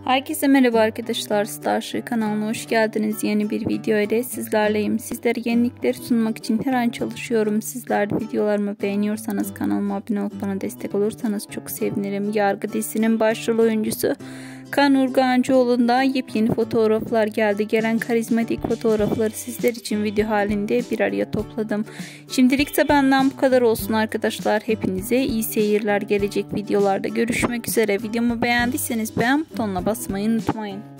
Herkese merhaba arkadaşlar, Starship kanalına hoş geldiniz. Yeni bir video ile sizlerleyim. Sizlere yenilikleri sunmak için her an çalışıyorum. Sizler de videolarımı beğeniyorsanız kanalıma abone olup bana destek olursanız çok sevinirim. Yargı dizisinin başrol oyuncusu Kaan Urgancıoğlu'ndan yepyeni fotoğraflar geldi. Gelen karizmatik fotoğrafları sizler için video halinde bir araya topladım. Şimdilikse benden bu kadar olsun arkadaşlar. Hepinize iyi seyirler. Gelecek videolarda görüşmek üzere. Videomu beğendiyseniz beğen butonuna basmayı unutmayın.